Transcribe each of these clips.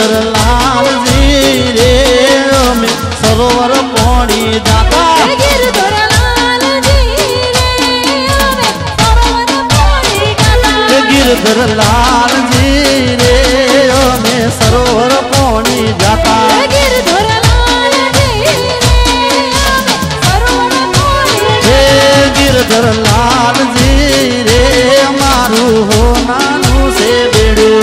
गिरधर लाल जी रे में सरोवर पानी जाता गिरधर लाल जी रे में सरोवर पानी जाता गिरधर लाल जी रे में सरोवर पानी जाता गिरधर लाल जी रे में सरोवर पानी गिरधर लाल जी रे मारू हो नानू से बेड़ो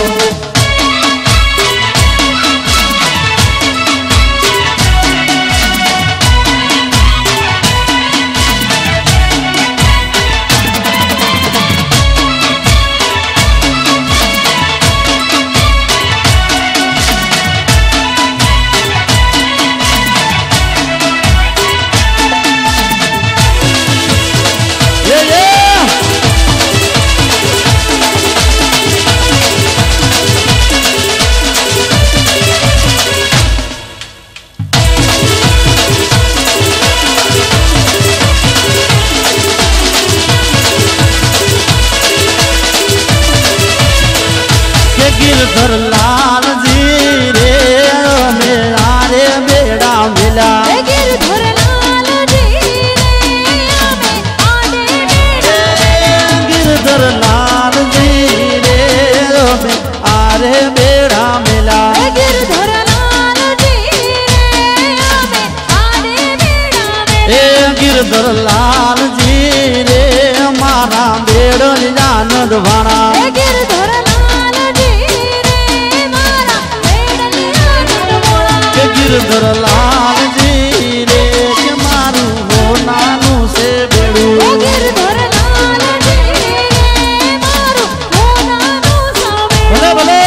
गिरधर लाल जी रे मेरा रे बेड़ा मिला गिरधर लाल जी रे गिरधर लाल जी रे आरे बेड़ा मिला गिरधर लाल जी रे गिरधर लाल जी रे मारा बेड़ो जानद भाड़ा गिरधर गिरधर लाल जी रे के मारू हो नानू से बेड़ू गिरधर लाल जी रे मारू हो नानू से भले भले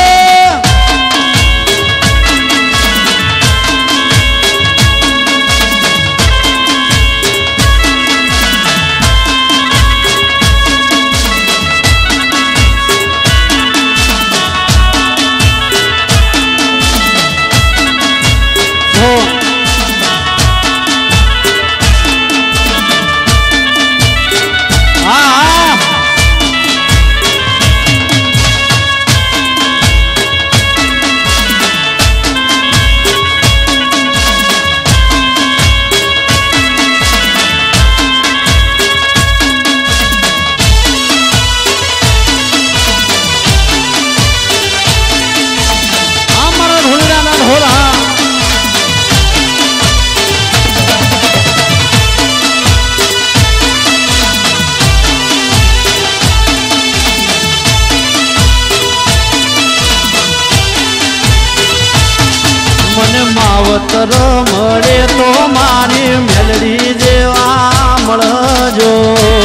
मावतर मळे तो मारी मेलडी जेवा मळजो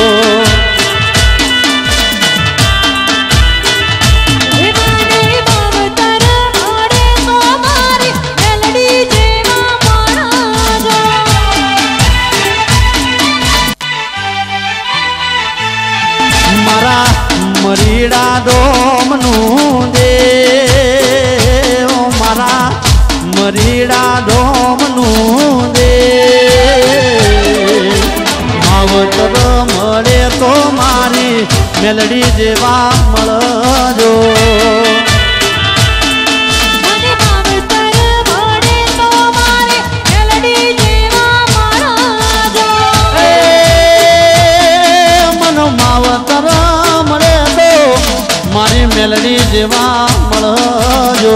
मारा मरीड़ा डोमनू दे मारा मरीड़ा डोमनू दे मावतर मळे तो मारी मेलडी जेवा मळजो मावतर मळे तो मारी मेलडी जेवा मळजो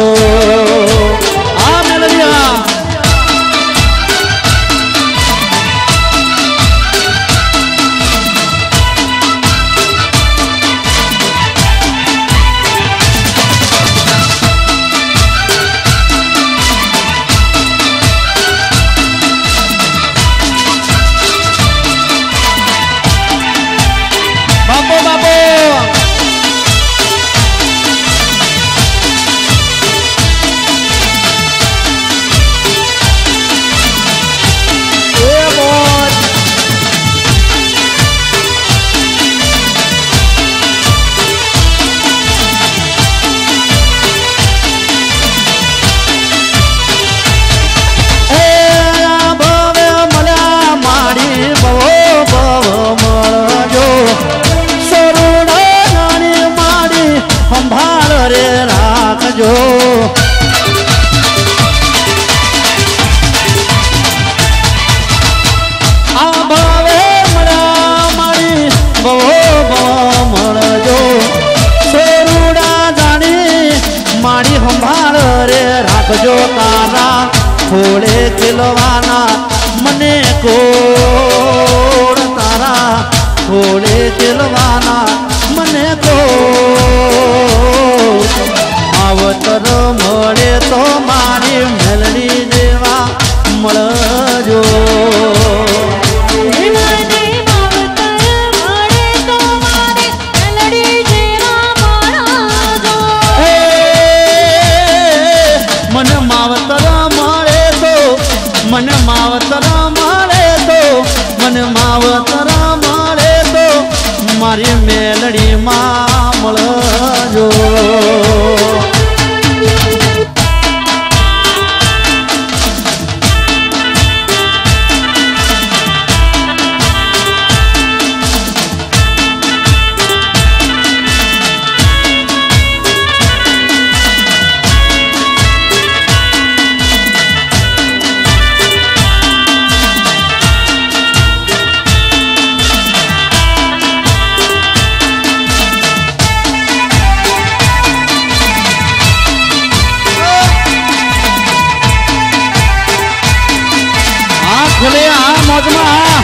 મેલડી માં મળજો. ખોલે આ મોજમાં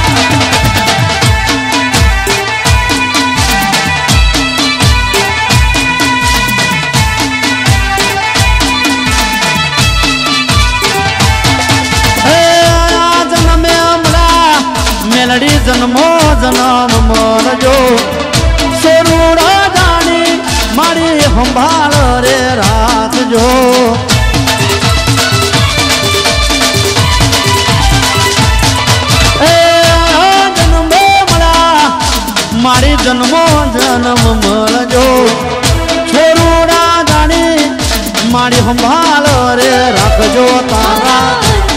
જન્મે હમણાં મેલડી જન્મો જન્મ મળજો. સોરુડા જાણી મારી સંભાળ રે રાખજો. મારી જન્મો જન્મ મળજો. છોરુડા જાણી મારી સંભાળ રે રાખજો. તારા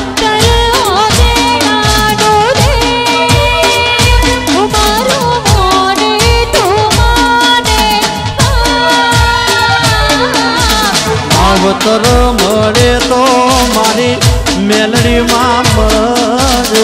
અવતર મળે તો મારી મેલડીમાં મળજો.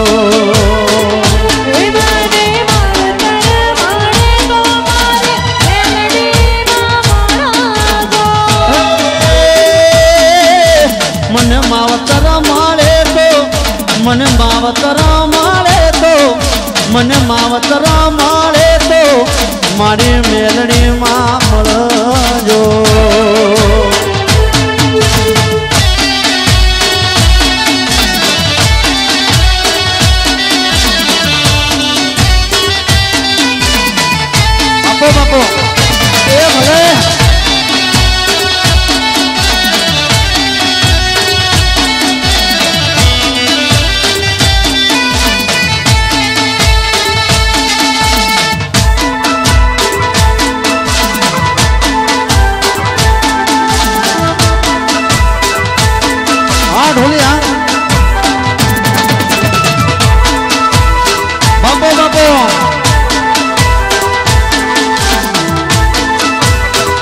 મને માવતર મળે તો મને માવતર મળે તો મને માવતર મળે તો મારી મેલડીમાં મળજો. બાપો બાપો એ ભલે ढोलिया बापो बापो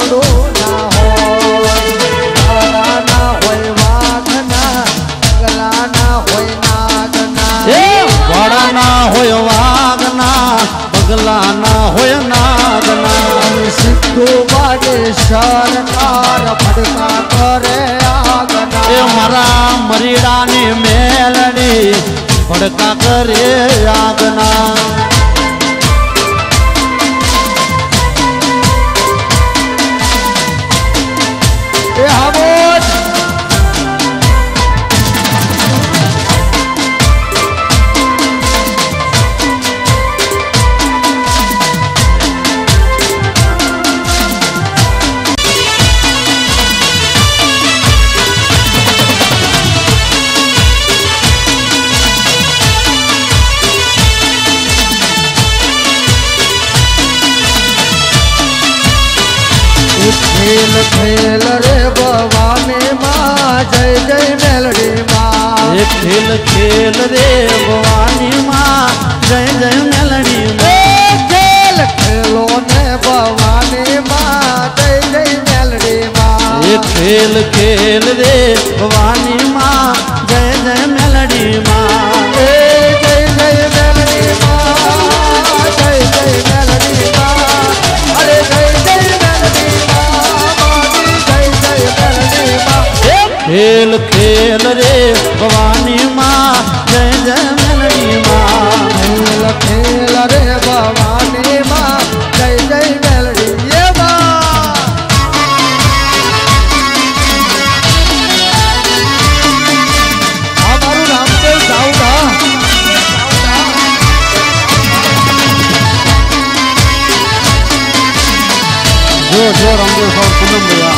ભોળો ના હોય તારા ના હોય વાઘના પગલા ના હોય નાગના એ વાડા ના હોય વાઘના પગલા ના હોય નાગના સિદ્ધુ બાડે સરકાર ફડકા કરે આગના એ મારા મરીડાની મેલડી ભડકા કરે આગના એ હામોદ ખેલ ખેલ રે ભવાની માં જય જય મેલડી માં એ ખેલ ખેલ રે ભવાની માં જય જય મેલડી માં ખેલ ખેલો ને ભવાની માં જય જય મેલડી માં એ ખેલ ખેલ રે ભવાની માં જય જય મેલડી માં જય જય મેલડી માં જય જય મેલડી માં અરે જય જય મેલડી માં જય જય મેલડી માં ખેલ ખેલ રે ભવાની માં જય જય મેલડી માં ખેલ ખેલ રે ભવાની માં જય જય મેલડી એ માં અમારું રામદેવ સાઉદા જો જો રામદેવ સાહેબ પૂનમ ભૈયા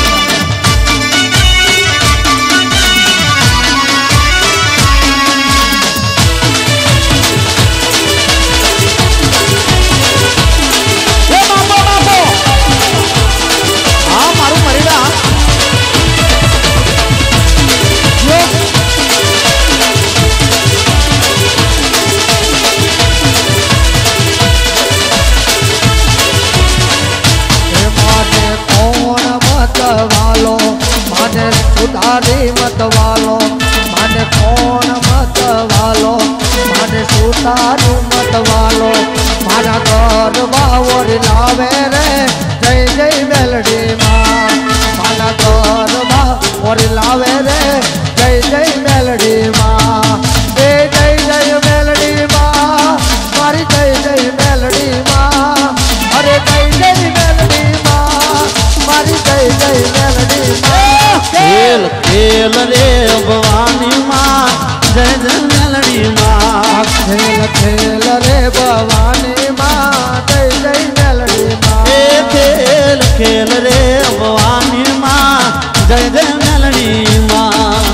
સુધારી મત વાલો મને કોણ મત વાલો મને સુધારું મત વાલો મારા ઘર બાવર લાવે રે જય જય મેલડી માં મારા ઘર બાવર લાવે રે જય જય મેલડી માં એ જય જય મેલડી માં મારી જય જય મેલડી માં અરે જય જય મેલડી માં મારી જય જય મેલડી માં ખેલ ખેલ રે ભવાની માં જય જય મેલડી માં ખેલ ખેલ રે ભવાની માં જય જય મેલડી માં એ ખેલ ખેલ રે ભવાની માં જય જય મેલડી માં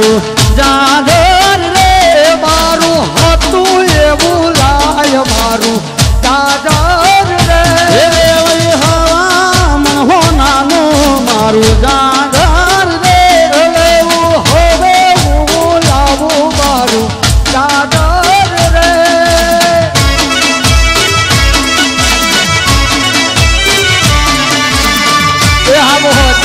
मारू जागर रे मारू हतु एवं लाय मारू जागर रे वही हवा मन हो नानू मारू जागर रे होवे लावू मारू जागर रे बहुत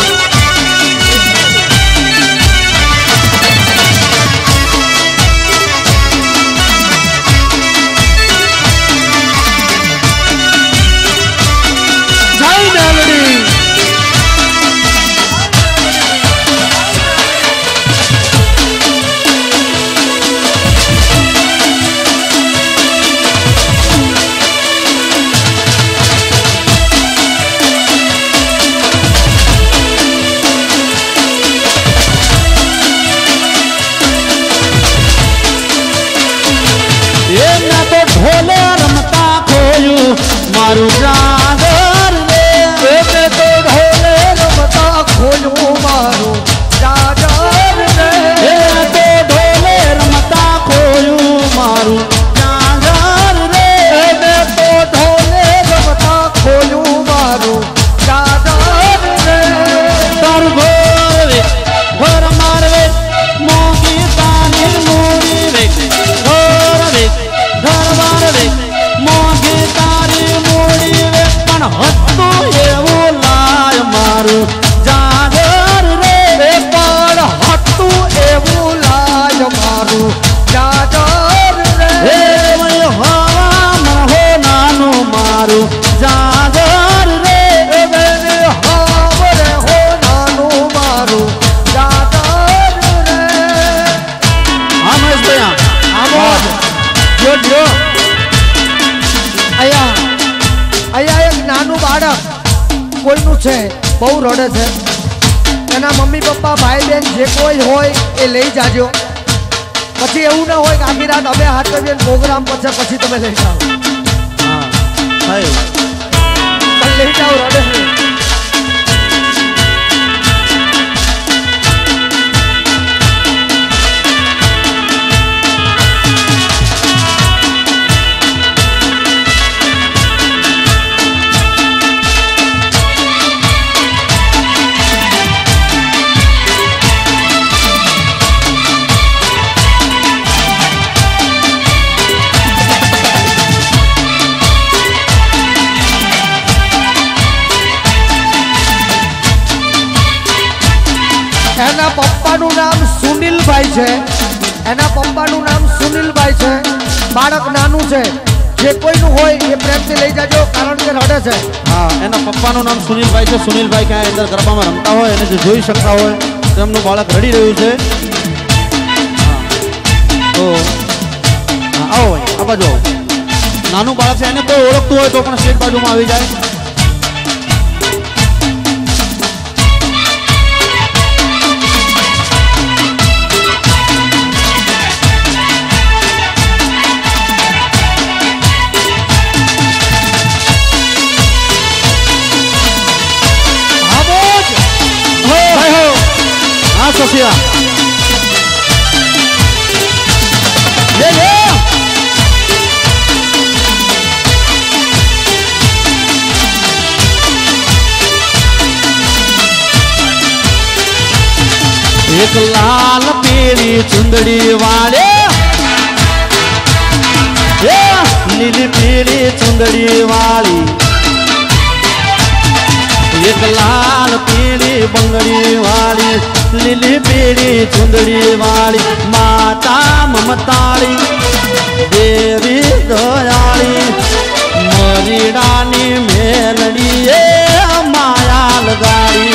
ढोले रमता खोयू मारू जागर रे मैं तो ढोले रमता खोयू मारू जागर रे तो ढोले रमता खोयू मारू जागर रे मैं तो ढोले रमता खोयू मारू जागर रे तर घोर घोर मारवे मोगी तानी मूड़ी रे घोर रे घर मारवे मोगी तारी मूड़ी रे पण हत्तू एवं लाय मारू जागर रे पण हत्तू एवं लाय मारू जागर रे वही हवा मन हो नानू मारू जागर रे मैंने हावरे हो नानू मारू जागर रे आमज भैया आमोद जो जो आया आया एक नानू बाळक કોઈનું છે બહુ રડે છે એના મમ્મી પપ્પા ભાઈ બેન જે કોઈ હોય એ લઈ જાજો પછી એવું ના હોય કે આખી રાત અમે હાથ કરીએ પ્રોગ્રામ પછી તમે લઈ જાઓ हाँ है પણ લઈ જાઓ રડે છે એના પપ્પાનું નામ સુનિલભાઈ છે એના પપ્પાનું નામ સુનિલભાઈ છે બાળક નાનું છે જે કોઈનું હોય એ પ્રેમથી લઈ જાજો કારણ કે રડે છે हाँ एना पप्पाનું નામ સુનિલભાઈ છે સુનિલભાઈ ક્યાં અંદર ગરબામાં રમતા હોય એને જો જોઈ શકતા હોય તો એમનું બાળક રડી રહ્યું છે તો આવો ભાઈ આ બાજુ આવો નાનું બાળક છે એને કોઈ ઓળખતું હોય તો પણ સ્ટેજ બાજુમાં આવી જાય हाँ सोफिया ये एक लाल पीली चुंदड़ी वाले नीली पीली चुंदड़ी वाली एक लाल पीली बंगड़ी वाली नीली पीली चुंदड़ी वाली माता ममताड़ी देवी दयाली मरीडानी मेलड़ी माया लगाड़ी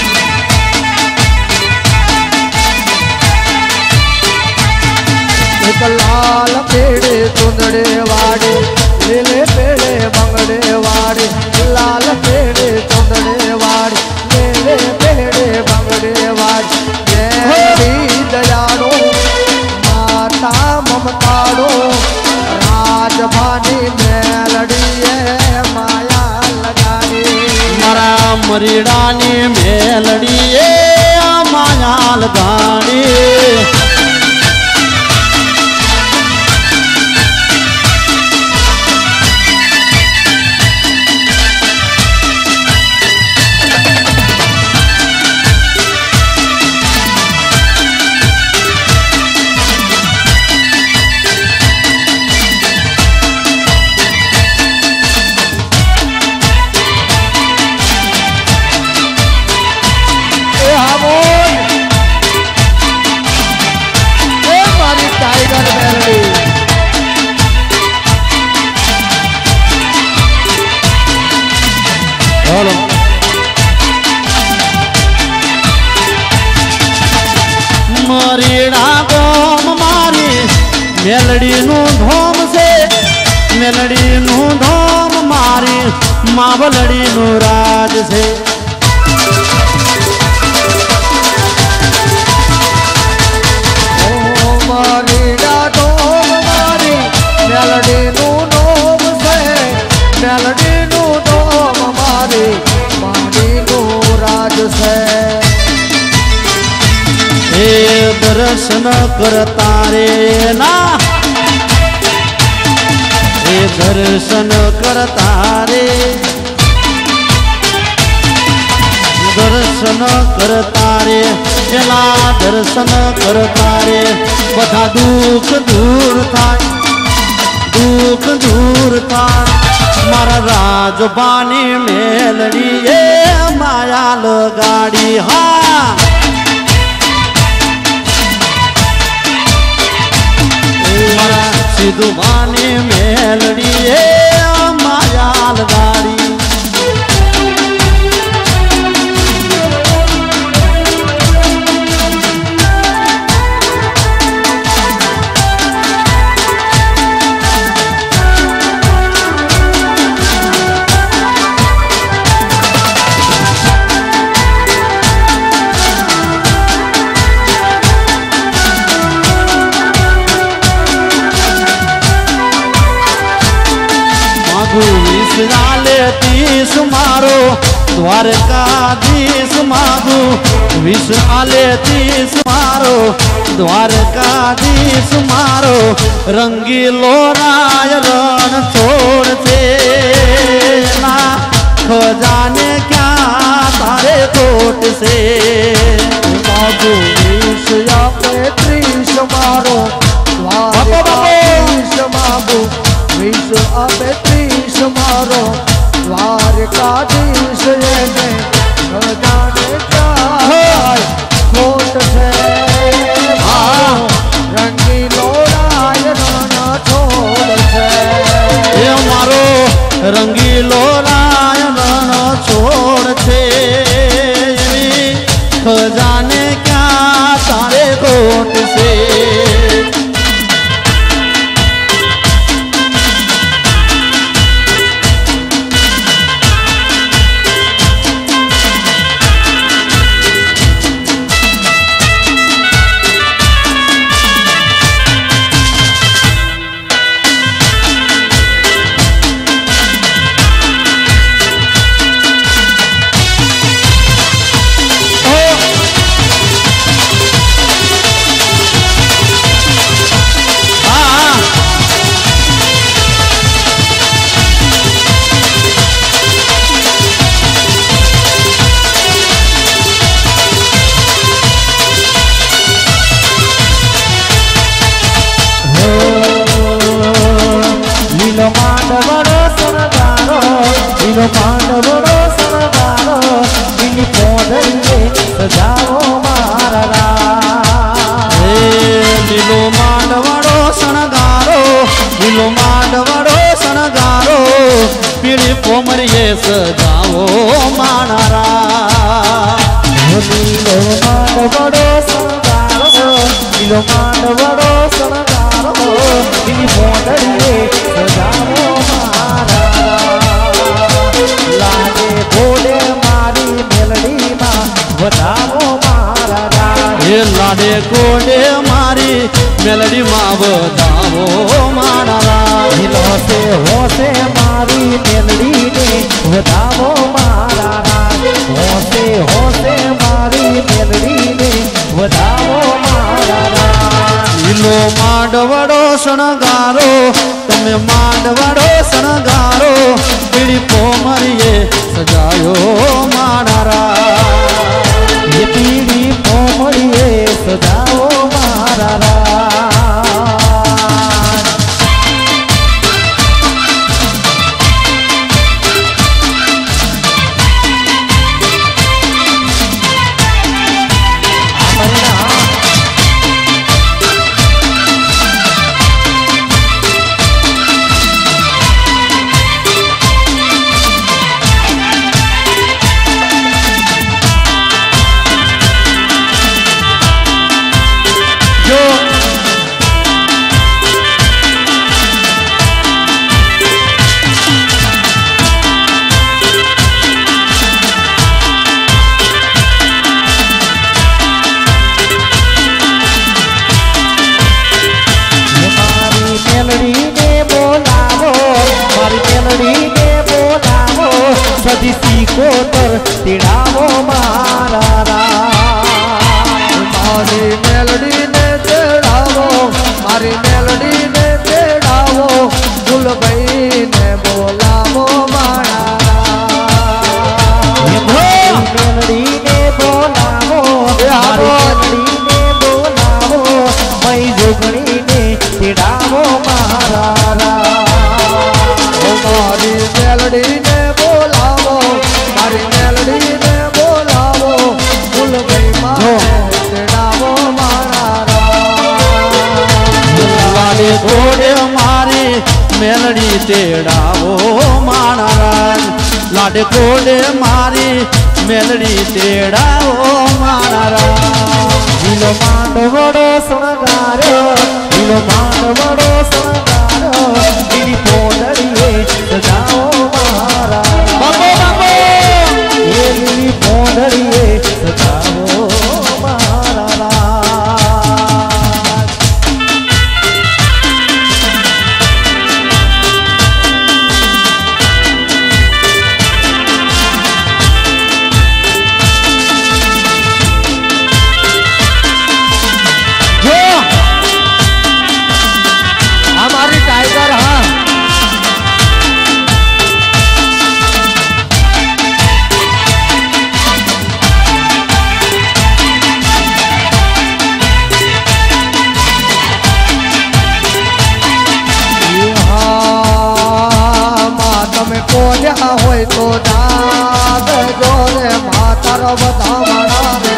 एक लाल पेड़े चुंदड़े वाड़े नीले पेड़े बंगड़े वाड़े लाल पेड़े चुंदड़े वाड़े नीले पेड़े बंगड़े वाड़े देवी दयाड़ो माता ममताड़ो राजभानी मेलड़ी माया लगाड़ी मरा मरीडानी मेलड़ी माया लगाड़ी मेलड़ी नु धोम से मेलड़ी नु धोम मारी मावलड़ी नु राज से मारी धोम मारी मेलड़ी नु धोम से मेलड़ी नु धोम मारी मारी नु राज से दर्शन करता रे ना दर्शन करता रे दर्शन करता रे एला दर्शन करता रे बधा दुख दूर थाय दुख दूर थाय मारा राजबानी मेलड़ी ए मायाल गाड़ी हाँ सिद्धू माने मेलड़ी मायाल गाड़ी विश्वाले तीस मारो द्वारकाधीश मागू विश्वाले तीस मारो द्वारकाधीश मारो रंगीलो राय रण छोड़ से ना खजाने क्या तारे कोट से मागू विश्वाले तीस मारो द्वारकाधीश मागू विश्वाले तीस मारो द्वारकाधीश ने खजाने क्या कोट से रंगीलो राय रण छोड़ से ये मारो रंगीलो राय रण छोड़ से खजाने क्या तारे कोट से पांडवड़ो सरदारो इनी पोदरिए सजाओ मारा लीलो मांडवड़ो सणगारो लीलो मांडवड़ो सणगारो पीड़ी पोमरिए सजाओ मानारा लीलो मांडवड़ो सरदारो लीलो मांडवड़ो सरदारो इनी पोदरिए सजाओ मारा लागे बोले मारी मेलड़ी मां बताओ मारा ये लाडे कोडे मारी मेलड़ी मां बताओ मारा होसे मारी मेलड़ी ने बताओ मारा होसे मारी मेलड़ी ने बताओ मारा लो मांडवड़ो सणगारो तमे मांडवड़ो सणगारो पीड़ी पोमरिए सजायो मानारा ये पीड़ी पोमरिए सजाओ मारा मेलडी ने बोलावो सदी सिकोतर तेड़ावो मारा मारी मेलडी ने तेड़ावो मारी मेलडी ने तेड़ावो गुलबाई ने बोलावो मारा मेलडी ने बोलावो मेलडी ने बोलावो मई जोगणी ने तेड़ावो मारा मारी मेलडी ने बोलावो मारी मेलडी ने बोलावो गुलबाई मारे तेड़ावो मारा लाडे घोड़े मारी मेलडी तेड़ावो महाराज लाडे घोड़े मारी मेलडी तेड़ावो महाराज नीलो मांडवड़ो सुनगारो नीलो मांडवड़ो सुनगारो मेरी पोंडड़िए सजाओ महाराज बाबो बाबो ये मेरी पोंडड़िए सजाओ महाराज हमारी टाइगर हाँ તમે કોન્યા હોય તો દાદ જોરે માતાર વધામણા રે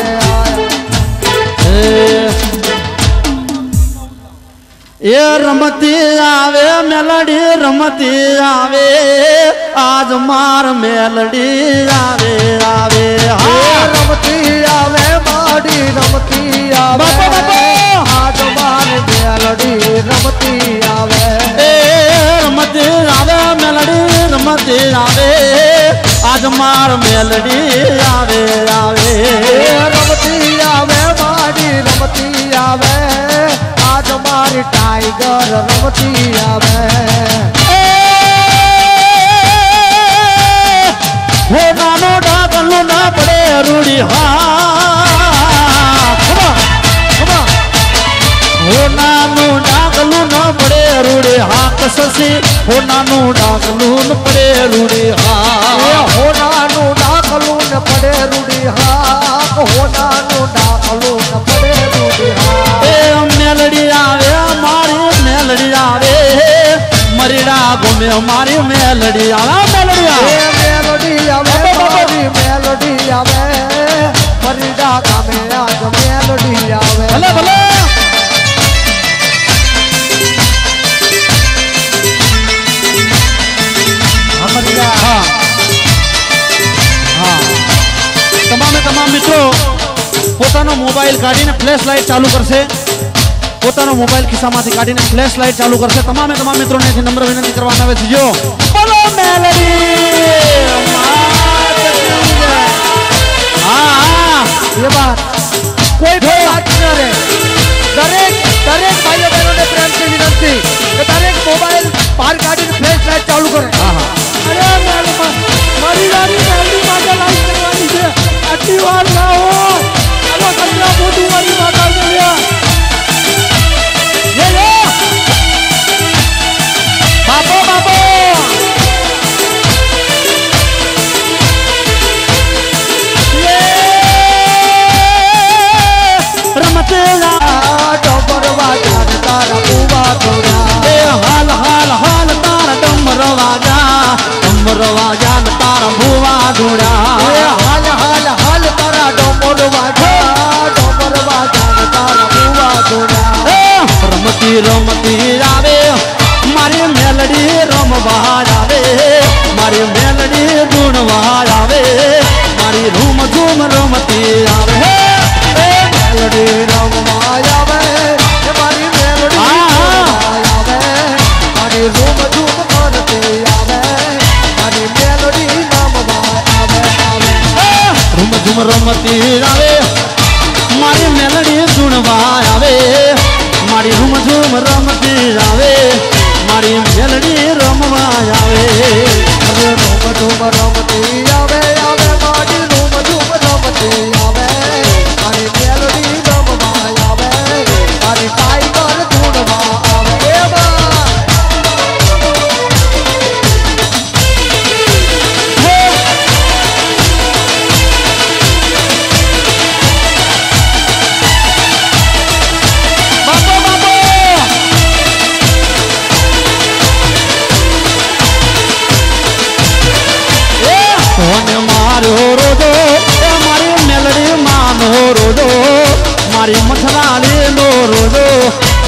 ये रमती आवे मेलडी रमती आवे आज मार मेलडी आवे आवे हाँ रमती आवे माडी रमती आवे आज मार मेलडी रमती आवे रमती आवे मेलडी रमती आवे आज मार मेलडी आवे आवे रमती आवे माडी रमती आवे आज मारी टाइगर रमती आवे हो नानो डाकलू ना पड़े रूढ़ी हाँ हो नानो डाकलू ना पड़े रूढ़ी हाँ कससी हो नानो डाकलू न पड़े रूढ़ी हाँ हो नानू डाकलू न पड़े रूढ़ी हाँ हो नानू डाकलू न पड़े रूढ़ी हाँ मेलडी आवे मारी मेलडी आवे मरीडा घूमे मारी मेलडी आवे मेलडी आवे मेलोडी आवे मारी मेलोडी आवे मरीडा गामे आज मेलोडी आवे भले भले हाँ हाँ તમામ મિત્રો પોતાનો મોબાઈલ કાઢીને ફ્લેશ લાઇટ ચાલુ કરશે પોતાનો મોબાઈલ ખિસ્સામાંથી કાઢીને ફ્લેશ લાઇટ ચાલુ કરશે તમામે તમામ મિત્રોને નમ્ર વિનંતી કરવામાં આવે છે જો બોલો મેલડી हाँ ये बात कोई भी बात न रहे दरेक दरेक भाइयों बहनों ने प्रेम से विनती कि दरेक मोबाइल बाहर काटी फ्लैश लाइट चालू करें अरे मारी गाड़ी मेलडी माता लाइट करवानी है आटली वार ना हो चलो कन्या मोटी वाली माता के लिए ये बाबो बाबो रमते डोबर वाजा तारा बुआ थोड़ा हाल हाल हाल तारा डमर वाजा तारा भुआ धुड़ा हाल हाल हाल तारा डोबर वाजा तारा बुआ थोड़ा रमती रमती आवे मारी मेलडी रम आवे मारी मेलडी गुण आवे मारी रूम झूम रमती आवे मेलडी रम आवे मारी मेलडी आवे मारी रूम झूम करते आवे मारी मेलडी रम आवे रूम झूम रमती आवे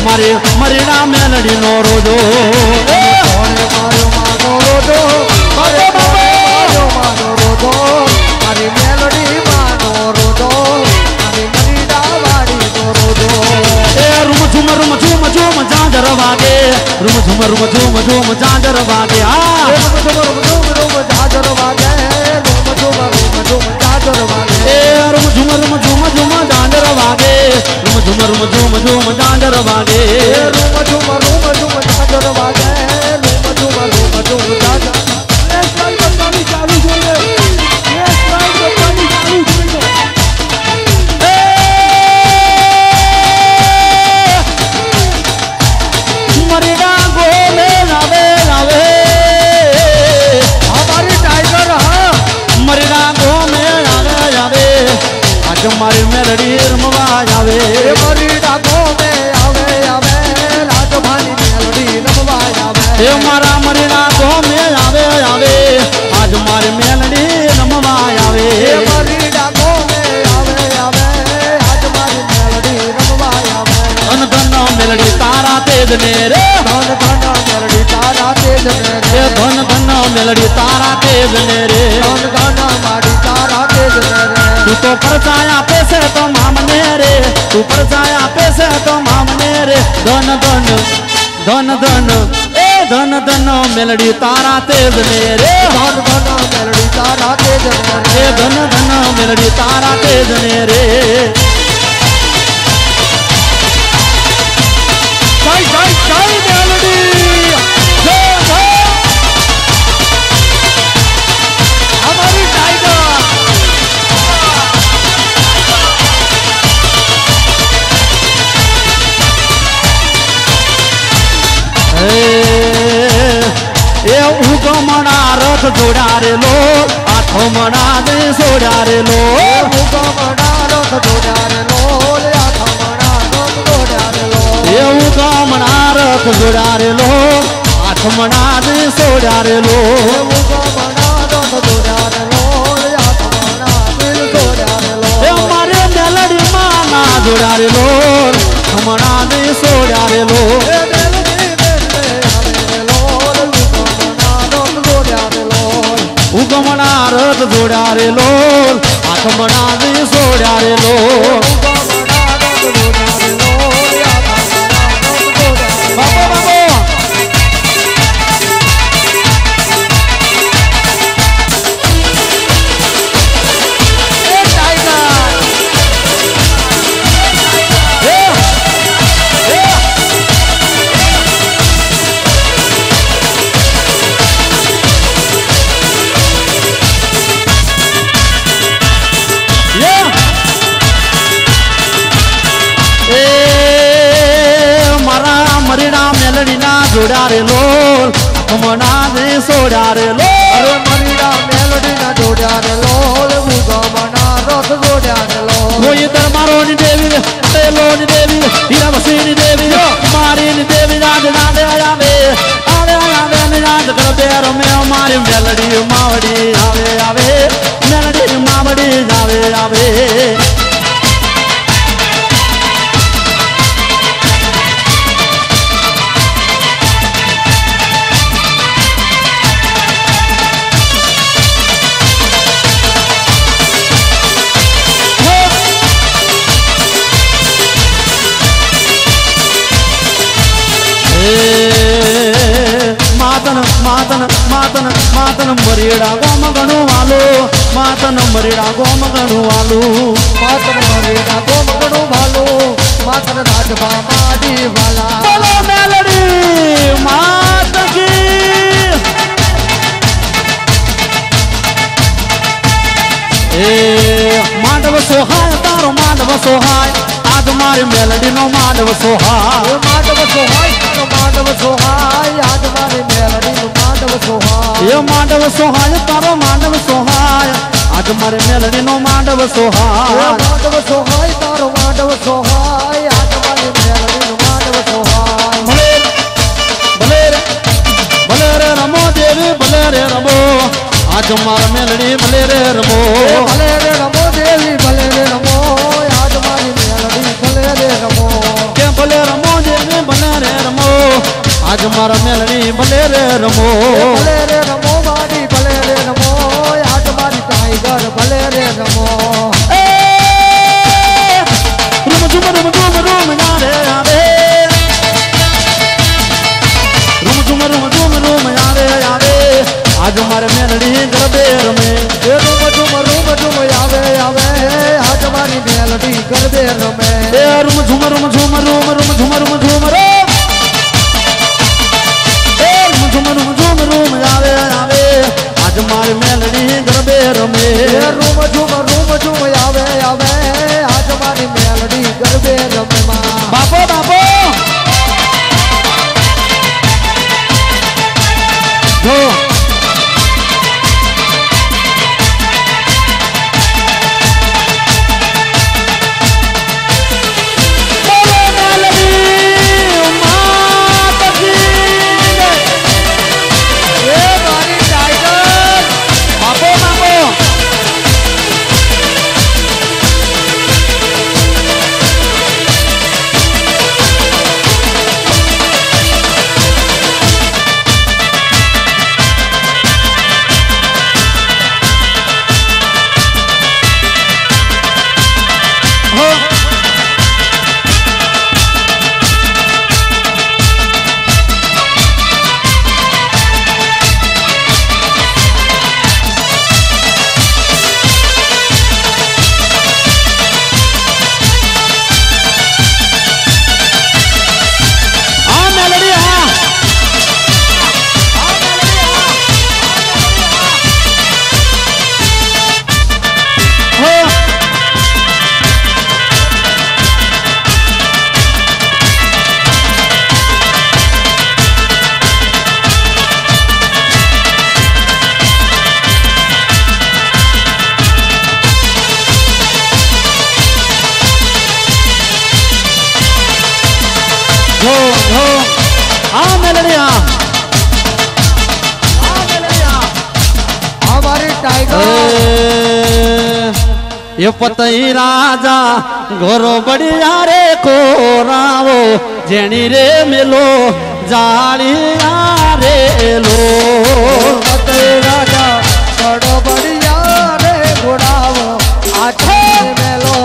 मारे मरीना मेलडी नो रोजो कोणे मारो मानो रोजो मारे मारो मानो रोजो मारी मेलडी मानो रोजो मारी मरीना वाड़ी नो रोजो ए रुम झुम झांझर वागे रुम झुम झांझर वागे आ रुम झांझर वागे रुम झुम झांझर वागे ए रुम झुम झांझर वागे रुम झुम झांझर वागे रुम झुम झांझर वागे रुम झुम झांझर चालू જોઈએ ये स्लाइड बतानी चालू જોઈએ मरीना गो में जावे जावे हमारी टाइगर हाँ मरीना गो में जावे जावे आज मारी मेलडी रमवा जावे मरी डाको में आवे आवे राजधानी मेलडी रमवा आवे ए मारा मरीना गो में जावे जावे आज मारी मेलडी रमवा जावे मरी डाको में आवे आवे राजधानी मेलडी रमवा आवे धन धन मेलडी तारा तेज ने रे धन धन मेलडी तारा तेज ने ए धन धन मेलडी तारा तेज ने रे धन धन मारी तारा तेज ने तू तो परचाया पैसे तो मामने रे तू परचाया पैसे तो मामने रे धन धन धन धन ए धन धन मेलडी तारा तेज ने रे धन धन मेलडी तारा तेज ने ए धन धन मेलडी तारा तेज ने रे जय मेलडी जय जय हमारी टाइगर ए उगमना रथ जोड़ा रे लो आठो मना दे सोड़ा रे लो उगमना रथ जोड़ा रे लो आठमना रथ जोड़ा रे लो ए उगमना रथ जोड़ा रे लो आठमना दे सोड़ा रे लो उगमना रथ जोड़ा रे लो आठमना दिल जोड़ा रे लो ए मारे मेलडी माना जोड़ा रे लो हमना दे सोड़ा रे लो उगमना रथ जोड़ा रे लो आठमना दे सोड़ा रे लो बाबा बाबा जोड़ा रे लोल हमना दे सोड़ा रे लो अरे मरीना मेलडी ना जोड़ा रे लोल उगमना रथ जोड़ा रे लोल वो इधर मारो नी देवी तेलो नी देवी हीरा बसी नी देवी मारी नी देवी राज राज आवे आवे आवे नी राज कर बेर में हमारी मेलडी मावड़ी आवे आवे मेलडी मावड़ी आवे आवे मातन मातन मातन मातन मरीड़ा गोम गणु वालो मातन मरीड़ा गोम गणु वालो मातन मरीड़ा गोम गणु वालो मातन राजभा माडी वाला बोलो मेलडी मात की ए मांडव सोहाय तारो मांडव सोहाय आज मारी मेलडी नो मांडव सोहाय माधव सोहाय माधव सोहाय आज मारी मेलडी नो माधव सोहाय ये मांडव सोहाय तारो मांडव सोहाय आज मारी मेलडी नो मांडव सोहाय माधव सोहाय तारो माधव सोहाय आज मारी मेलडी नो माधव सोहाय भले भले भले रे रमो देवी भले रे रमो आज मार मेलडी भले रे रमो भले रे रमो देवी भले रे रमो आज मारी मेलडी भले रे रमो के भले रमो देवी आज मारा मेलनी भले रे रमो भले रे रमो बाड़ी भले रे रमो आज मारी टाइगर भले रे रमो रूम झूम रूम झूम रूम यारे यारे रूम झूम यारे यारे आज मारे मेलनी गरबे रमे रूम झूम आवे आवे आज मारी मेलडी गरबे रमे रूम झूम रो झूम आवे आवे आज मारी मेलनी गरबे रमे रूम झूम आवे आवे आज मारी मेलडी गरबे रमे बापो बापो जो ये पतई राजा घोरो बढ़िया रे को रावो जेनी रे मिलो जालिया रे लो पतई राजा घोरो बढ़िया रे घोड़ावो आठे मेलो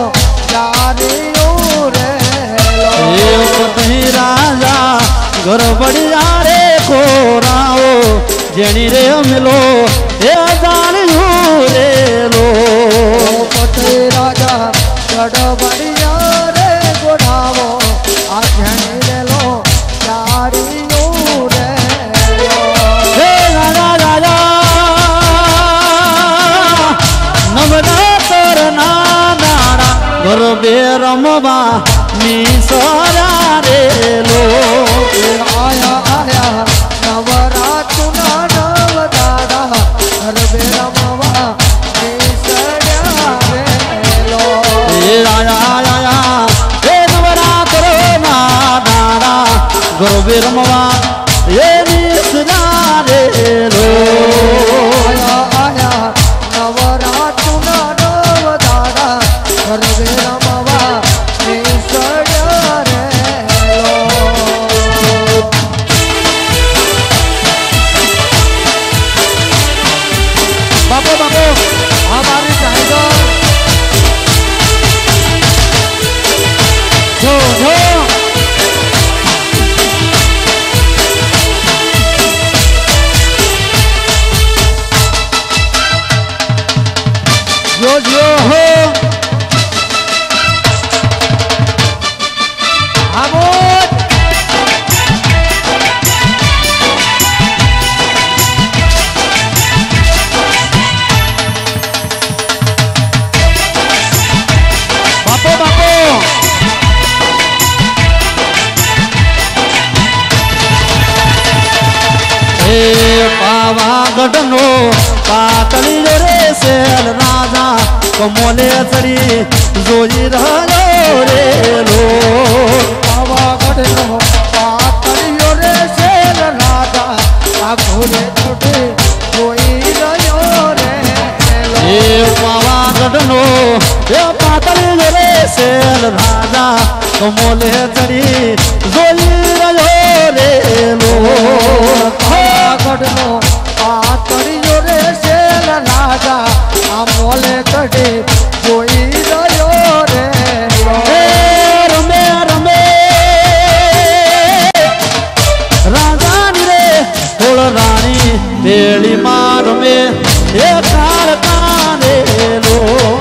जालियो रे लो ये पतई राजा घोरो बढ़िया रे को रावो जेनी रे मिलो ये जालियो रे लो राजा गड़ बढ़िया रे गोढ़ावो आझनी ले लो चारियो रे हे राजा राजा नवरात्र नाना गुरु बेरमबा मिसरा रे लो आया आया नवरात्र नव दादा घर बेरमबा गुरु बिरमवा ये निसरा रे लो आया आया नवरात्र नव दादा घर बिरमवा निसरा रे लो बाबू बाबू हमारी चाहिए जो जो जो हो आमोद बापो बापो पावागढ़ नो पातली रे सेल राजा कमोले चढ़ी जोई रहो रे लो पावागढ़ नो पातली रे सेल राजा आघोरे छुटे जोई रहो रे लो ये पावागढ़ नो ये पातली रे सेल राजा कमोले चढ़ी जोई रहो रे लो કાપડનો પાતળિયો રે શેલ રાજા આ મોલે કડે જોઈ રહ્યો રે એ રમે રમે રાજાની રે હોળ રાણી વેળી માં રમે એ કાળ કાનેલો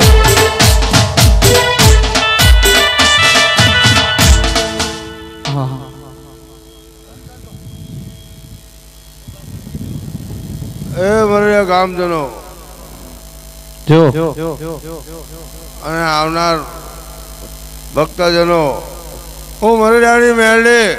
એ મારા ગામજનો જો અને આવનાર ભક્તજનો હું મરડાની મેળે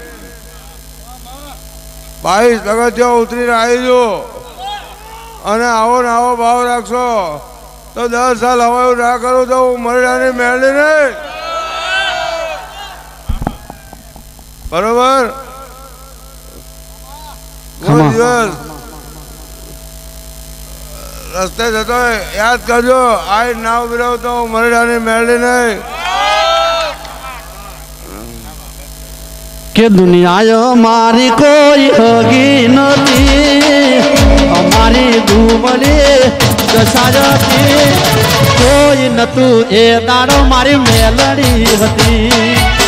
22 પગથિયા ઉતરીને આવી છું અને આવો ને આવો ભાવ રાખશો તો 10 સાલ હવાયું ના કરું તો હું મરડાની મેળે નહીં બરોબર કોઈ દિવસ રસ્તે જતો યાદ કરજો આ નાવ બિરાવતો હું મરડાની મેળે નહીં કે દુનિયા મારી કોઈ હગી નથી અમારી ધૂમલી દશાજતી કોઈ નતું એ દાડો મારી મેલડી હતી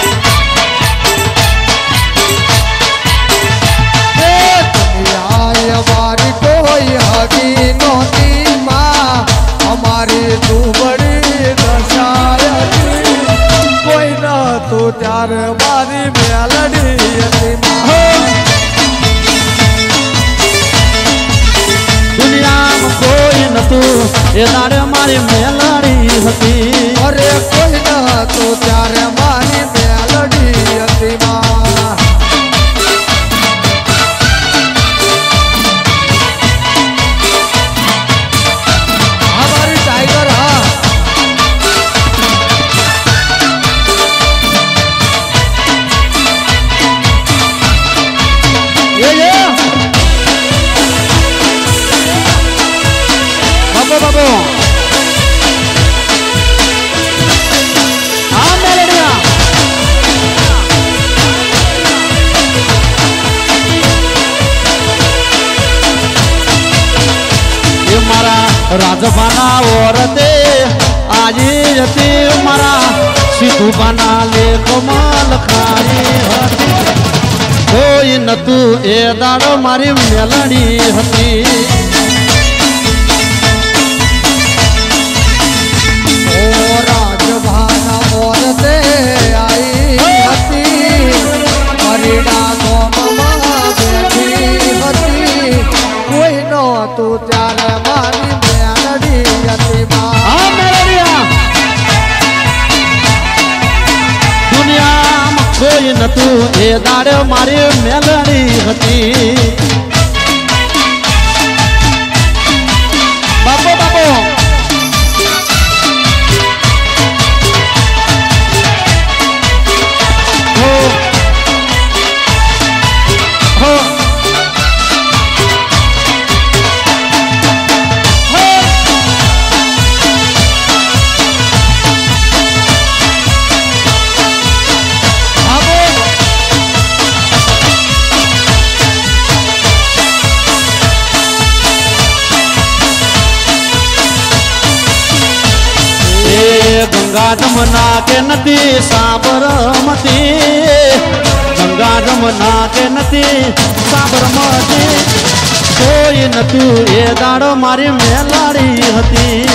અમારી કોઈ હગી નહોતી માં અમારી દુબળી દશાયતી કોઈ નતું ત્યારે મારી મેલડી હતી દુનિયામાં કોઈ નતું એ દાડે મારી મેલડી હતી અરે કોઈ નતું ત્યારે મારી મેલડી હતી માં हमारी टाइगर हाँ ये बाबू बाबू हाँ मेलडिया ये मारा राजपाना औरते आजी जती मारा सीधुपाना लेखમાં લખાઈ હતી કોઈ નતું એ દાડો મારી મેલડી હતી ओ राजभाना औरते आई હતી હરીડા ગોમમાં બેઠી હતી કોઈ નહોતું ત્યારે મારી મેલડી હતી માં हाँ मेलडिया દુનિયામાં કોઈ નતું એ દાડે મારી મેલડી હતી બાપો બાપો હો હો ગંગા જમના કે નથી સાબરમતી ગંગા જમના કે નથી સાબરમતી કોઈ નતું એ દાડો મારી મેલાડી હતી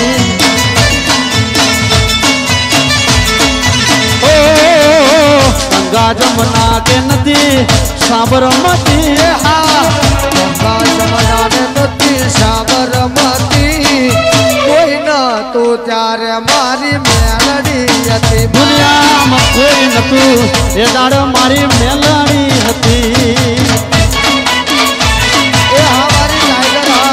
ઓ ગંગા જમના કે નથી સાબરમતી હા ગંગા જમના ને નથી સાબરમતી કોઈ નતું ત્યારે મારી મેલડી હતી દુનિયામાં કોઈ નતું એ દાડો મારી મેલાડી હતી એ હમારી टाइगर हाँ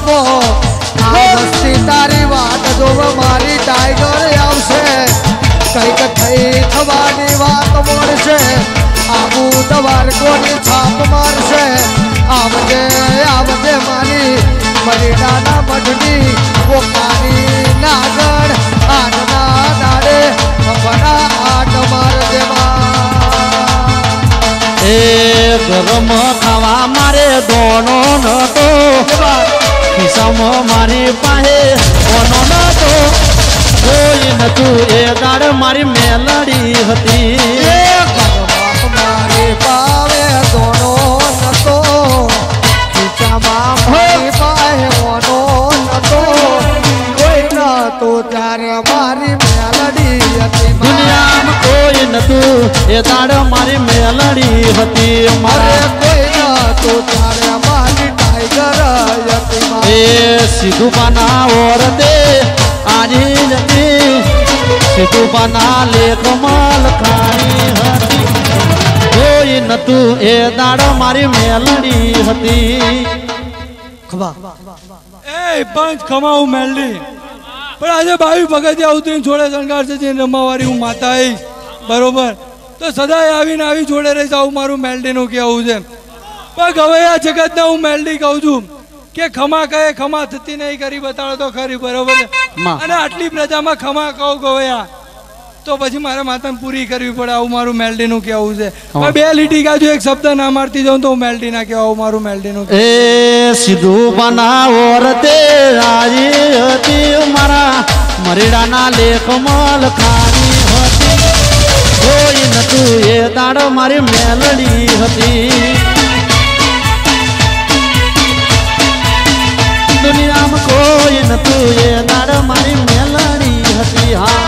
બાપો આ વસ્તી તારી વાત જોવ મારી ટાઈગર આવશે કઈક થઈ થવાની વાત મળશે આબુ દ્વારકોની છાપ મારશે આવજે આવજે મારી મરીડાના મઢની પોતાની નાગણ આટના દાડે ખબરા આટ મારજે એ ગરમ ખાવા મારે દોનો નતો ખિસ્સામાં મારી પાસે ઓનો નતો કોઈ નતું એ દાડ મારી મેલડી હતી મારી પાવે દોનો નતો ખીચામાં મારી પાસે ઓનો નતો કોઈ નતો ત્યારે મારી મેલડી હતી દુનિયામાં કોઈ નતું એ દાડ મારી મેલડી હતી મારે કોઈ નતો ત્યારે મારી ટાઈગર હતી એ સીધું પાના ઓરતે આજી જતી સીધું પાના લેખમાં લખાણી હતી કોઈ નતું એ દાડ મારી મેલડી હતી ખબા એ પાંચ ખમાવું મેલડી પણ આજે બાવી પગથિયા ઉતરીને જોડે શણગારશે જે રમાવારી હું માતા આવીશ બરોબર તો સદાય આવીને આવી જોડે રહીશ આવું મારું મેલડીનું કહેવું છે પણ હવે આ જગતને હું મેલડી કહું છું કે ખમા કહે ખમા થતી નહીં કરી બતાડો તો ખરી બરોબર છે અને આટલી પ્રજામાં ખમા કહું ગવયા તો પછી મારે માતાને પૂરી કરવી પડે આવું મારું મેલડીનું કહેવું છે પણ બે લીટી ગાજુ એક શબ્દ ના મારતી જાઉં તો હું મેલડી ના કહેવું આવું મારું મેલડીનું એ સીધું પાના ઓરતે આજી હતી મારા મરીડાના લેખમાં લખાણી હતી કોઈ નતું એ દાડ મારી મેલડી હતી દુનિયામાં કોઈ નતું એ દાડ મારી મેલડી હતી હા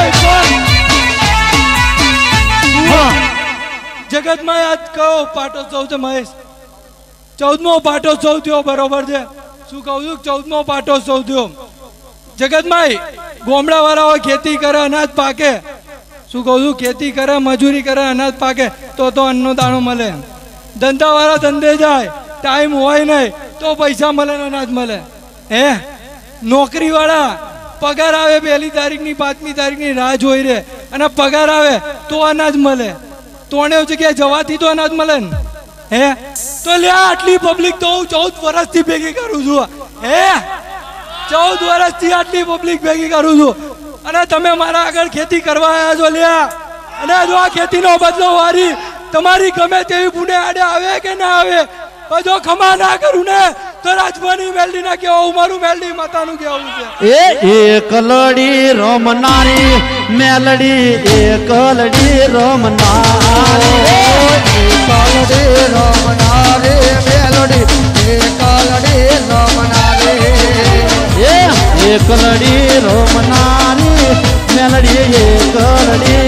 જગતમાં યાદ કહો પાટોત્સવ છે મહેશ 14મો પાટોત્સવ થયો બરોબર છે શું કહું છું 14મો પાટોત્સવ થયો જગતમાં ગોમડા વાળાઓ ખેતી કરે અનાજ પાકે શું કહું છું ખેતી કરે મજૂરી કરે અનાજ પાકે તો અન્નનો દાણો મળે ધંધા વાળા ધંધે જાય ટાઈમ હોય નહીં તો પૈસા મળે ને અનાજ મળે હે નોકરી વાળા પગાર આવે 1લી તારીખની 5મી તારીખની રાહ જોઈ રહે અને પગાર આવે તો અનાજ મળે તોણે જગ્યાએ જવાથી તો અનાજ મળે ને હે તો લે આટલી પબ્લિક તો હું 14 વર્ષથી ભેગી કરું છું હે 14 વર્ષથી આટલી પબ્લિક ભેગી કરું છું અને તમે મારા આગળ ખેતી કરવા આવ્યા છો લે અને જો આ ખેતીનો બદલો વારી તમારી ગમે તેવી પુણે આડે આવે કે ના આવે પણ જો ખમા ના કરું ને તો રાજમાની મેલડી ના કેવું મારું મેલડી માતાનું કેવું છે એ એકલડી રમનારી મેલડી એકલડી રમનારી એકલડી રમનારી મેલડી એકલડી રમનારી એ એકલડી રમનારી મેલડી એકલડી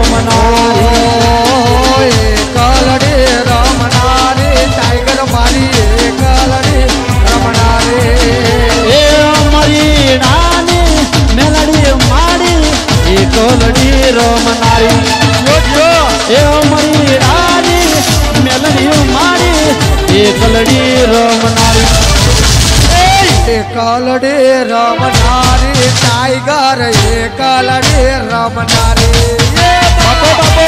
રમનારી એકલડી રમનારી ટાઈગર મારી એકલડી રમનારી એ મારી નાની મેલડી મારી એકલડી રમનારી એ મારી નાની મેલડી મારી એકલડી રમનારી એકલડી રમનારી ટાઈગર એકલડી રમનારી બાપો બાપો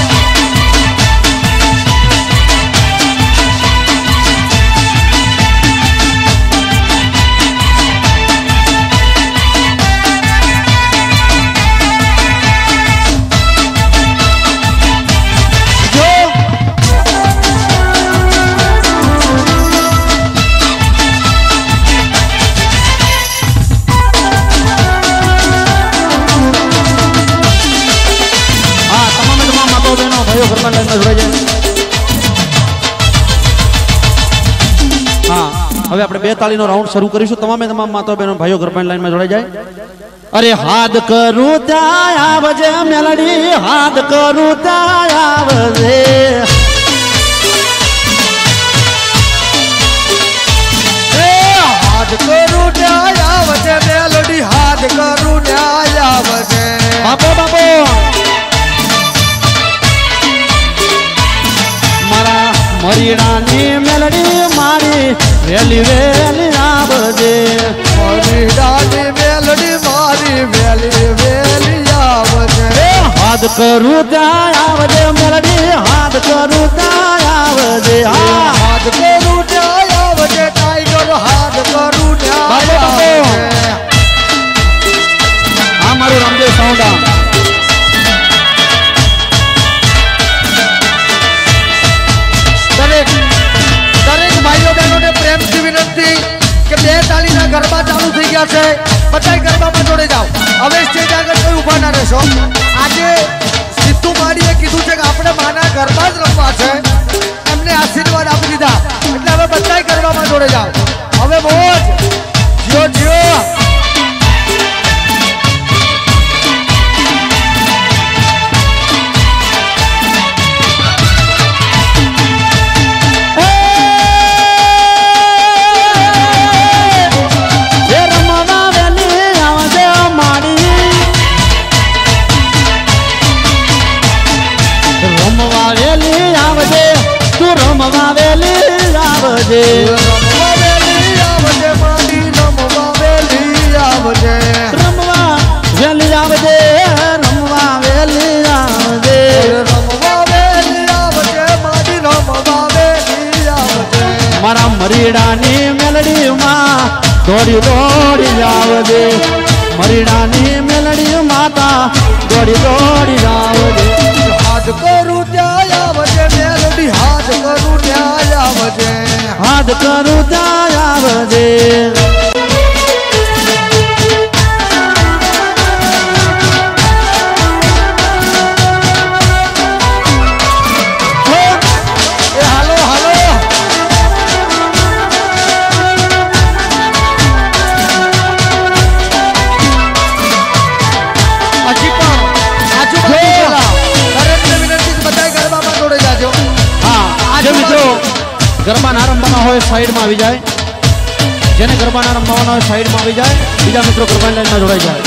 હવે આપણે 2 તાળીનો રાઉન્ડ શરૂ કરીશું તમામ માતા બહેનો ભાઈઓ ઘરપાણી લાઈનમાં જોડાઈ જાય અરે હાથ કરું ત્યાં આવજે મેલડી હાથ કરું ત્યાં આવજે હાથ કરું ત્યાં આવજે મેલડી હાથ કરું ત્યાં આવજે બાપો બાપો મારા મરીડાની મેલડી મારી વેલી વેલી આવજે મરીડાની મેલડી મારી વેલી વેલી આવજે હાથ કરું ત્યાં આવજે મેલડી હાથ કરું ત્યાં આવજે હાથ કરું ત્યાં આવજે ટાઈગર હાથ કરું ત્યાં બાપો, બાપો. આવજે આ મારું રામદેવ સાઉન્ડ દરેક ભાઈઓ બહેનોને પ્રેમથી વિનંતી કે બે તાળીના ગરબા ચાલુ થઈ ગયા છે બધાય ગરબામાં જોડે જાઓ હવે સ્ટેજ આગળ કોઈ ઊભા ના રહેશો આજે સિદ્ધુ માળીએ કીધું છે કે આપણે માના ગરબા જ રમવા છે એમને આશીર્વાદ આપી દીધા એટલે હવે બધાય ગરબામાં જોડે જાઓ હવે મોજ જીઓ જીઓ રમવા વેલી આવજે રમવા વેલી આવજે મારી રમવા વેલી આવજે રમવા વેલી આવજે રમવા વેલી આવજે રમવા વેલી આવજે મારી રમવા વેલી આવજે મારા મરીડાની મેલડીમાં દોડી દોડી આવજે મરીડાની મેલડી માતા દોડી દોડી આવજે હાથ કરું ત્યાં આવજે મેલડી હાથ કરું ત્યાં આવજે હાથ કરું ત્યાં આવજે એ હાલો હાલો હજી પણ આજુબાજુ દરેકને વિનંતી છે બધાય ગરબામાં જોડે જાજો હા જે મિત્રો ગરબા ના રમવાના હોય સાઈડમાં આવી જાય જેને ગરબા ના રમવાના હોય સાઈડમાં આવી જાય બીજા મિત્રો ગરબાની લાઈનમાં જોડાઈ જાય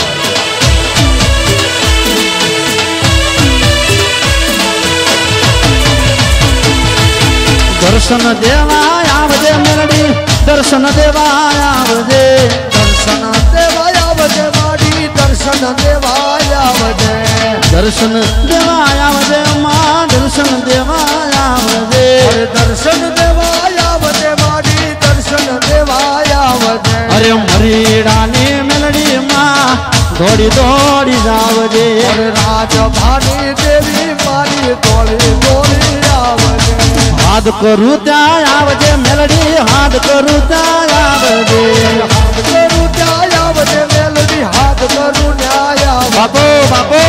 દર્શન દેવા આવજે મેલડી દર્શન દેવા આવજે દર્શન દેવાય આવજે મારી દર્શન દેવાય આવજે દર્શન દેવા આવજે માં દર્શન દેવા આવજે અરે દર્શન દેવાય આવજે મારી દર્શન દેવાય આવજે અરે મરીડાની મેલડી માં દોડી દોડી જાવજે અરે રાજભાની દેવી મારી દોડી દોડી આવજે હાથ કરું ત્યાં આવજે મેલડી હાથ કરું ત્યાં આવજે હાથ કરું ત્યાં આવજે મેલડી હાથ કરું ન્યાય આવજે બાપો બાપો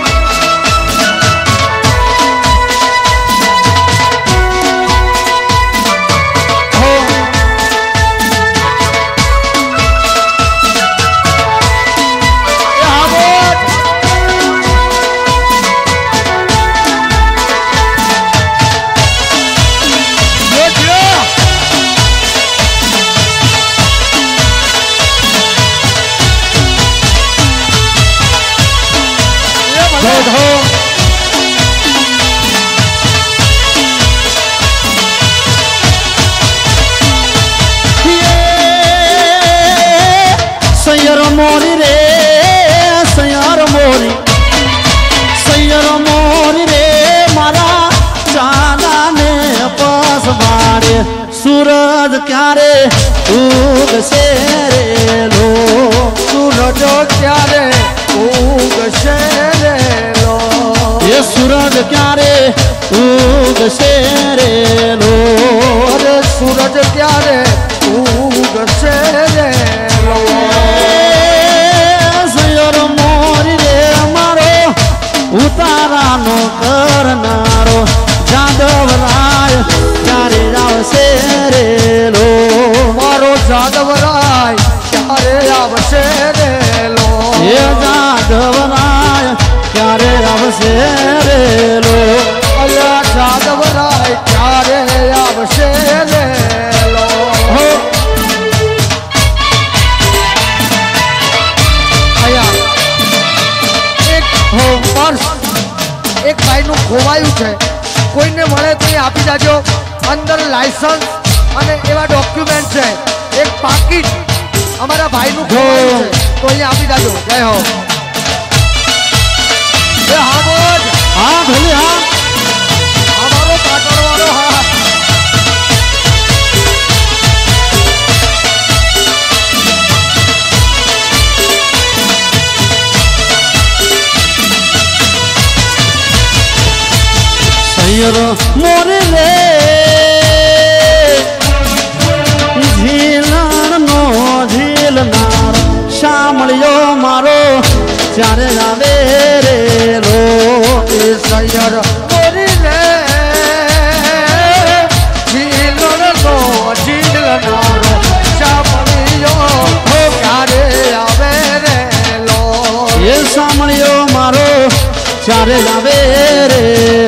સૈયર મોરી રે સૈયર મોરી રે મારા ચાંદાને પસવાડે સૂરજ ક્યારે ઉગશે રે લો સૂરજ ક્યારે ઉગશે રે લો એ સૂરજ ક્યારે ઉગશે રે લો અરે સૂરજ ક્યારે ઉગશે રે લો સૈયર મોરી રે મારો ઉતારાનો કરનારો જાદવરાય ક્યારે આવશે રે લો મારો જાદવરાય ક્યારે આવશે રે લો એ જાદવરાય ક્યારે આવશે રે લો અલ્યા જાદવરાય ક્યારે આવશે રે લો હો એક ભાઈનું ખોવાયું છે કોઈને મળે તો એ આપી જાજો અંદર લાયસન્સ અને એવા ડોક્યુમેન્ટ છે એક પાકીટ અમારા ભાઈનું ખોવાયું છે તો અહીંયા આપી દાજો જય હો એ હા બોલ हाँ भले हाँ અમારો પાટણવાળો હા सैयर मोरे रे झीलण नो झीलनार शामळियो मारो चारे आवे रे रो એ સૈયર મોરી રે ઝીલણનો ઝીલનારો શામળિયો ક્યારે આવે રે લો ये शामळियो मारो चारे आवे रे